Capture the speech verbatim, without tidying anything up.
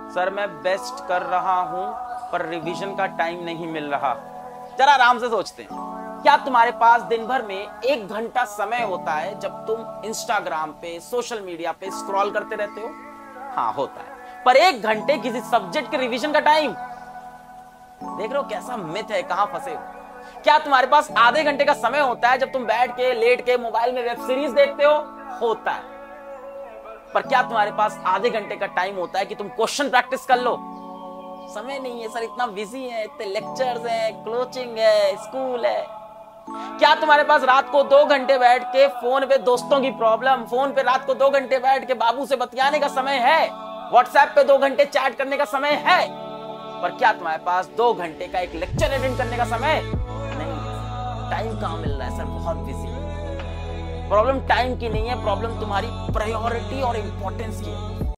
Sir मैं best कर रहा हूं पर रिवीजन का टाइम नहीं मिल रहा। जरा आराम से सोचते हैं, क्या तुम्हारे पास दिन भर में एक घंटा समय होता है जब तुम इंस्टाग्राम पे, सोशल मीडिया पे स्क्रॉल करते रहते हो? हाँ होता है, पर एक घंटे किसी सब्जेक्ट के रिवीजन का टाइम? देख रहे हो कैसा मिथ है, कहां फंसे हो। क्या तुम्हारे पास आधे घंटे का समय होता है जब तुम बैठ के लेट के मोबाइल में वेब सीरीज देखते हो? होता है, पर क्या तुम्हारे पास आधे घंटे का टाइम होता है कि तुम क्वेश्चन प्रैक्टिस कर लो? समय नहीं है सर, इतना बिजी है, इतने लेक्चर्स है, कोचिंग है, स्कूल है। क्या तुम्हारे पास रात को दो घंटे बैठ के फोन पे दोस्तों की प्रॉब्लम, फोन पे रात को दो घंटे बैठ के बाबू से बतियाने का समय है? व्हाट्सएप पे दो घंटे चैट करने का समय है? पर क्या तुम्हारे पास दो घंटे का एक लेक्चर अटेंड करने का समय नहीं? टाइम कहां मिल रहा है सर, बहुत बिजी। प्रॉब्लम टाइम की नहीं है, प्रॉब्लम तुम्हारी प्रायोरिटी और इंपॉर्टेंस की है।